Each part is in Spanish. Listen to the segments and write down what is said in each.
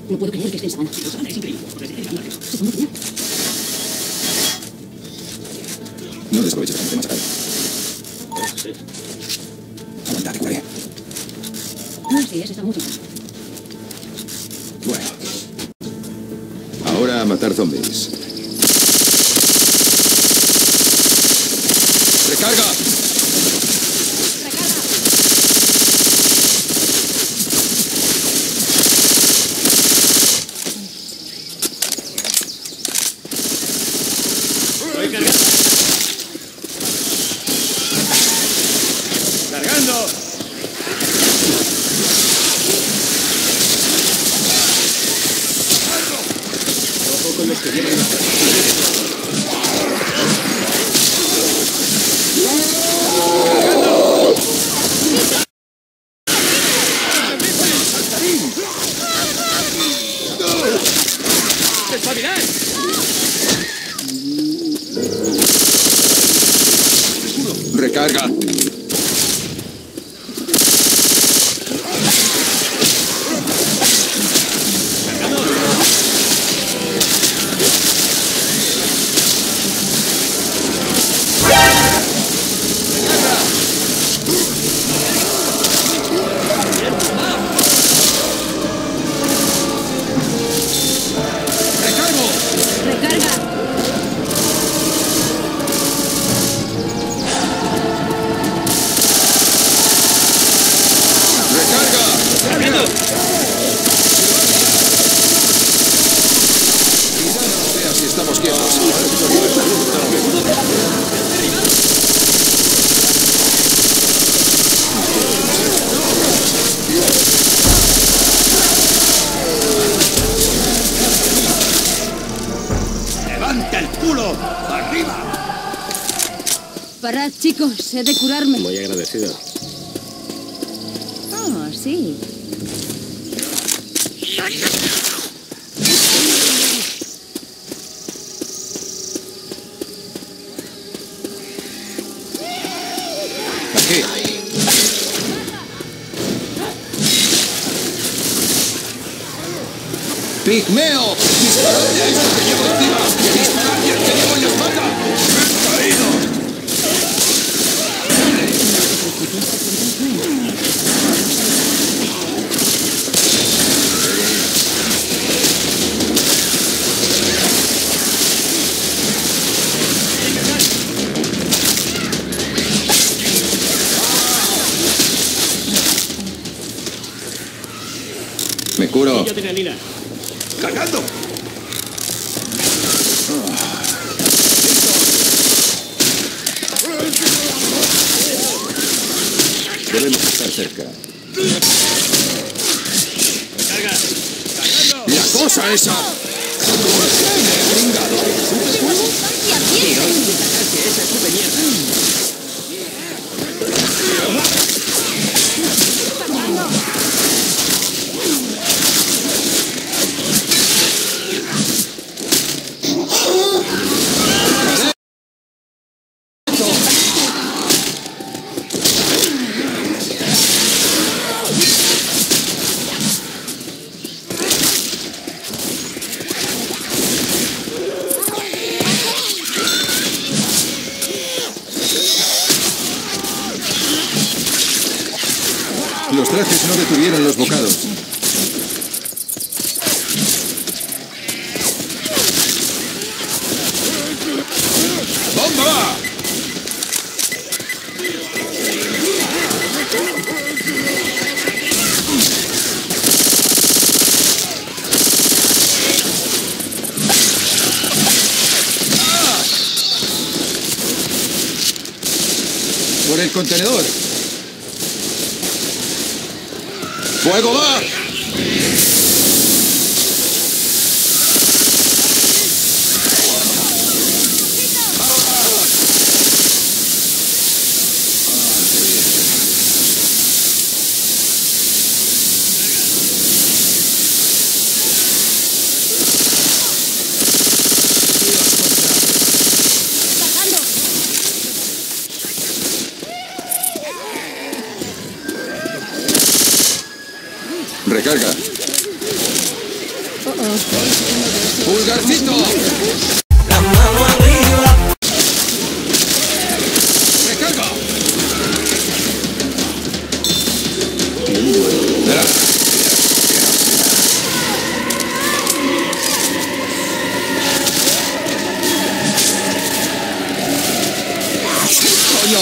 No puedo creer que esté en sabana. La sabana es increíble. Supongo que no. No desaproveches para meter más acá. Sí. Aguanta, te curaré. Sí, ese está mucho más. Bueno. Ahora a matar zombies. ¡Recarga! Estoy cargando. ¡Cargando! Ojo con los que llevan la... ¡Espabilad! ¡Recarga! ¡Recarga! ¡Recarga! Quizá no nos vea si estamos quietos. ¡Levanta el culo! ¡Arriba! Parad, chicos, he de curarme. Muy agradecido. Oh, sí. Aquí. ¡Pigmeo! ¡Disparadle a este que llevo encima! ¡Disparadle al que llevo en la espalda! ¡Me he caído! Me curo. Yo tengo Lila. ¡Cargando! Debemos estar cerca. ¡Carga! ¡Cargando! ¡La cosa esa! ¿Por qué me he pringado? Tío, que esa sube mierda. Los trajes no detuvieron los bocados. ¡Bomba! ¡Por el contenedor! ¡Fuego va! Recarga. ¡Pulgarcito! La mano arriba. ¡Recarga! Espera. ¡Coño!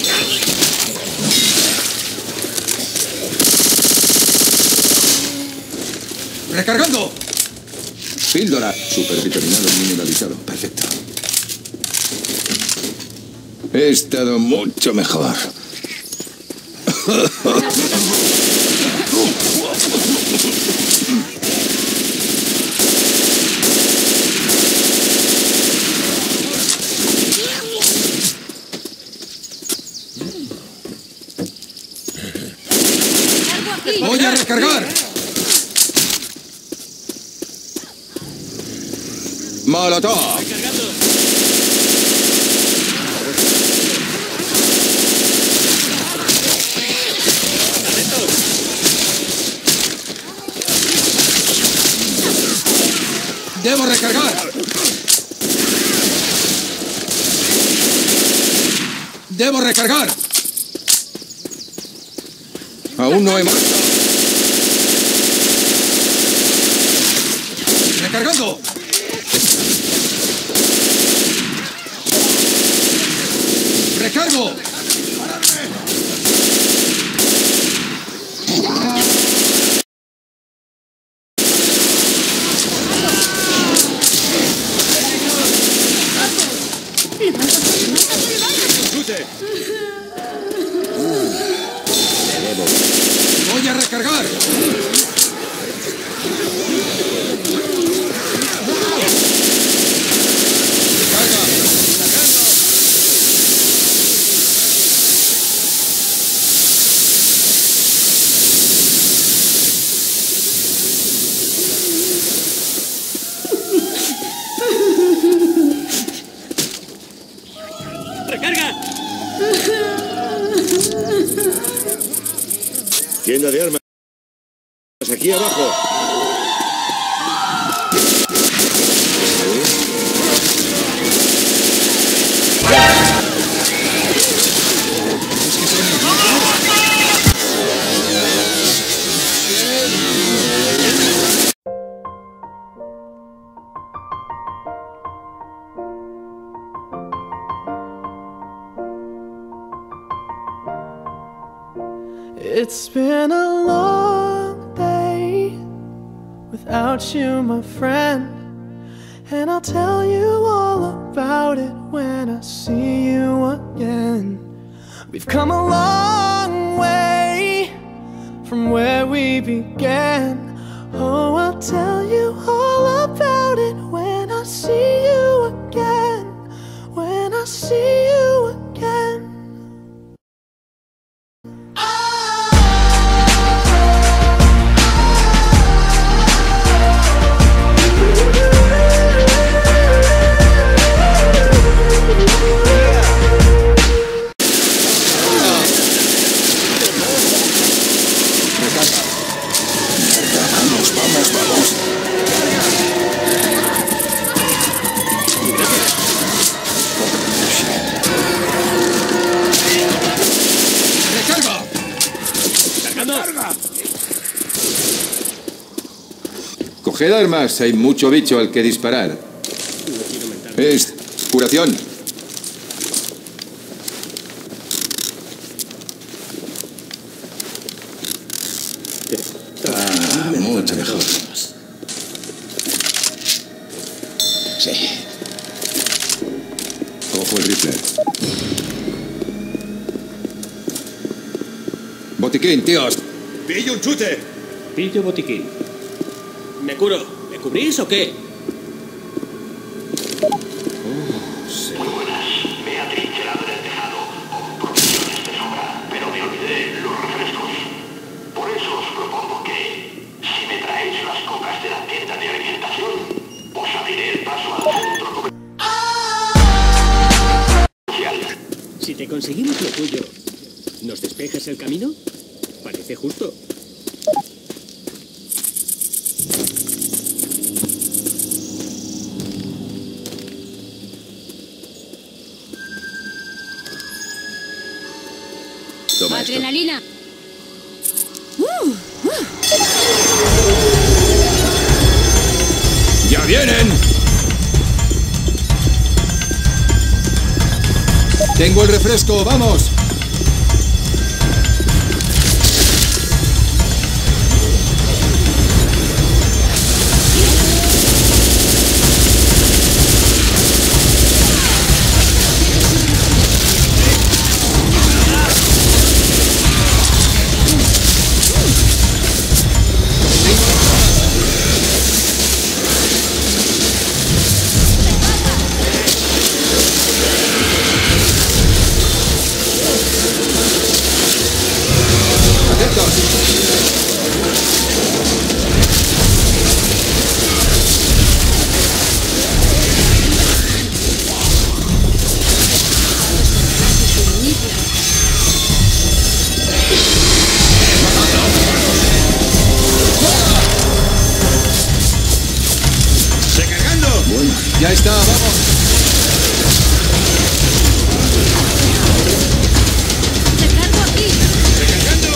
¡Recargando! Píldora. Supervitaminado mineralizado. Perfecto. He estado mucho mejor. ¡Voy a recargar! ¡Molotov! ¡Debo recargar! ¡Debo recargar! Aún no he muerto. ¡Recargando! ¡Recargo! ¡Voy a recargar! ¡Recarga! Tienda de armas. Aquí abajo. It's been a long day without you, my friend, and I'll tell you all about it when I see you again. We've come a long way from where we began. Oh, I'll tell you all about it when I see you again. When I see you again. Coged armas, hay mucho bicho al que disparar. Es curación. Mucho mejor. Sí. Cojo el rifle. Botiquín, tíos. ¡Pillo un chute! Pillo botiquín. ¿Me curo? ¿Me cubrís o qué? Me he atrincherado en el tejado, con provisiones de sobra, pero me olvidé los refrescos. Por eso os propongo que, si me traéis las cocas de la tienda de alimentación, os abriré el paso al centro comercial. Si te conseguimos lo tuyo, ¿nos despejas el camino? Parece justo. esto. Adrenalina. ¡Ya vienen! Tengo el refresco, vamos. Ya está, vamos. Recargo aquí. Recargando.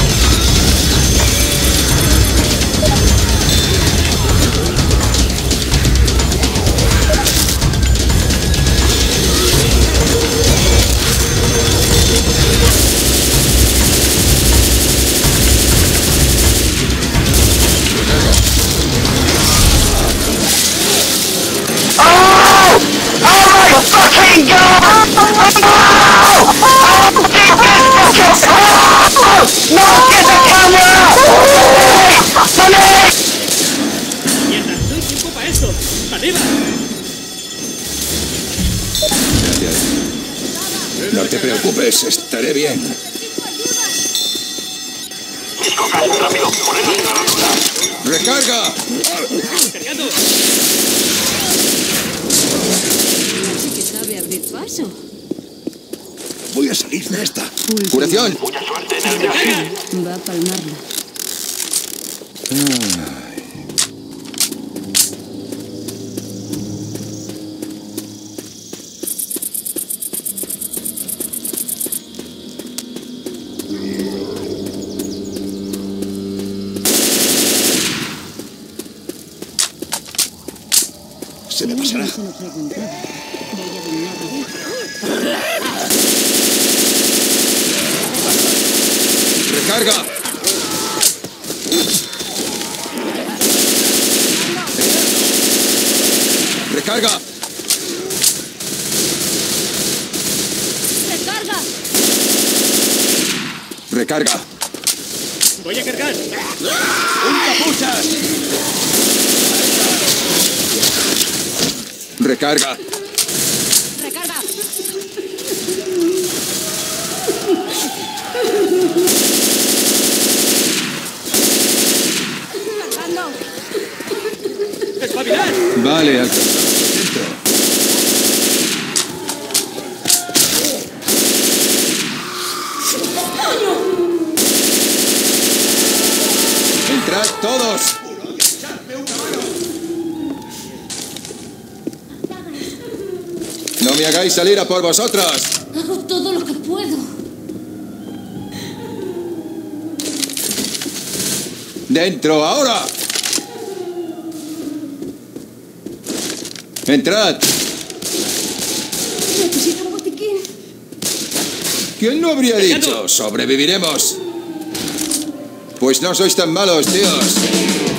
¡Mierda! ¡No hay tiempo para eso! ¡Arriba! Gracias. No te preocupes, estaré bien. Mis cocas, rápido, ponedlas en la ruta. ¡Recarga! ¡Cargando! Así que sabe abrir paso. Voy a salir de esta. Curación. Mucha suerte en el viaje. Va a palmarlo. Se me pasará. Se lo preguntaba. Voy a adivinar. ¡Recarga! ¡Recarga! ¡Recarga! ¡Recarga! ¡Voy a cargar! ¡Un capuchas! ¡Recarga! ¡Recarga! ¡Cargando! ¡Espabilar! Vale, al dentro. ¡Entrad todos! ¡No me hagáis salir a por vosotros! Hago todo lo que puedo. ¡Dentro, ahora! ¡Entrad! Necesito un botiquín. ¿Quién lo habría dicho? ¡Sobreviviremos! Pues no sois tan malos, tíos.